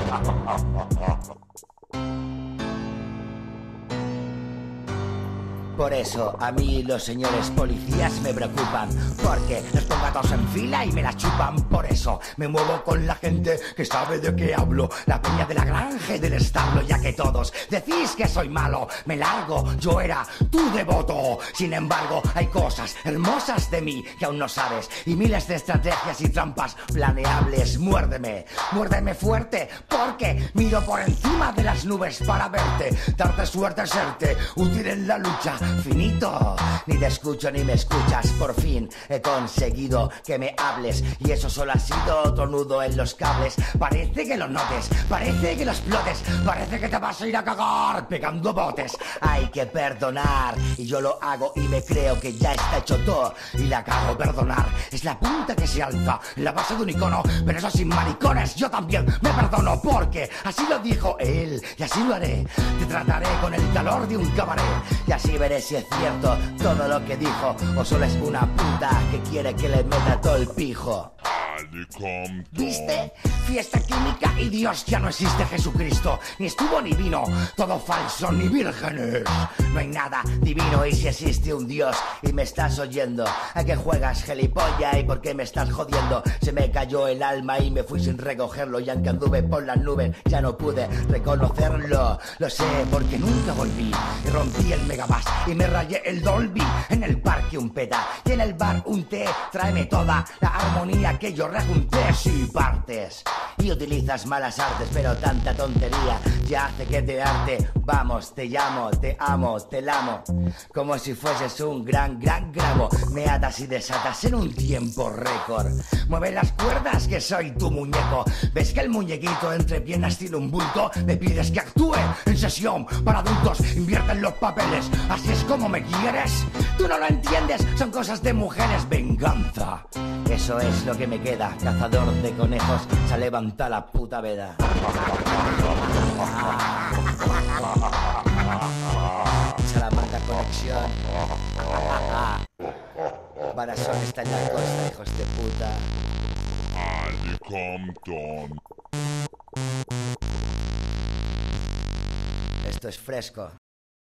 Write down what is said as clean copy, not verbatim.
Por eso a mí los señores policías me preocupan, porque los pongo a todos en fila y me la chupan. Por eso me muevo con la gente que sabe de qué hablo, la peña de la granja y del establo. Ya que todos decís que soy malo, me largo, yo era tu devoto. Sin embargo, hay cosas hermosas de mí que aún no sabes, y miles de estrategias y trampas planeables. Muérdeme, muérdeme fuerte, porque miro por encima de las nubes para verte, darte suerte, serte útil en la lucha. Finito, ni te escucho ni me escuchas. Por fin he conseguido que me hables, y eso solo ha sido otro nudo en los cables. Parece que lo notes, parece que lo explotes, parece que te vas a ir a cagar pegando botes. Hay que perdonar, y yo lo hago y me creo que ya está hecho todo, y la cago. Perdonar es la punta que se alza en la base de un icono, pero eso sin maricones. Yo también me perdono, porque así lo dijo él, y así lo haré. Te trataré con el calor de un cabaret, y así veré si es cierto todo lo que dijo, o solo es una puta que quiere que le meta todo el pijo. ¿Viste? Fiesta química y Dios, ya no existe Jesucristo, ni estuvo ni vino, todo falso, ni vírgenes. No hay nada divino, y si existe un Dios y me estás oyendo, ¿a qué juegas, gilipollas? ¿Y por qué me estás jodiendo? Se me cayó el alma y me fui sin recogerlo, y aunque anduve por las nubes ya no pude reconocerlo. Lo sé porque nunca volví, y rompí el megabass y me rayé el Dolby. En el parque un peta y en el bar un té. Tráeme toda la armonía que yo rejunté. Si partes y utilizas malas artes, pero tanta tontería ya hace que te arte. Vamos, te llamo, te amo, te lamo, como si fueses un gran grabo. Me atas y desatas en un tiempo récord. Mueve las cuerdas que soy tu muñeco. ¿Ves que el muñequito entre piernas tiene un bulto? Me pides que actúe en sesión para adultos, invierte en los papeles. ¿Así es como me quieres? Tú no lo entiendes, son cosas de mujeres. Venganza, eso es lo que me queda. Cazador de conejos, se levanta la puta veda. Salamanca Conexión. Barasón está en la costa, hijos de puta. Esto es fresco.